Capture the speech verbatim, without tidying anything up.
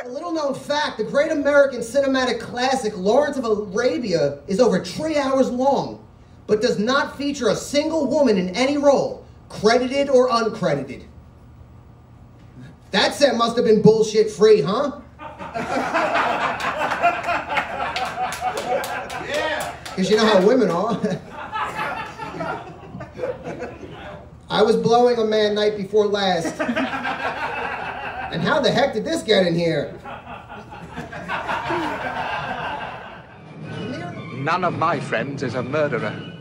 A little-known fact, the great American cinematic classic Lawrence of Arabia is over three hours long, but does not feature a single woman in any role, credited or uncredited. That set must have been bullshit-free, huh? Yeah. Because you know how women are. I was blowing a man night before last. And how the heck did this get in here? None of my friends is a murderer.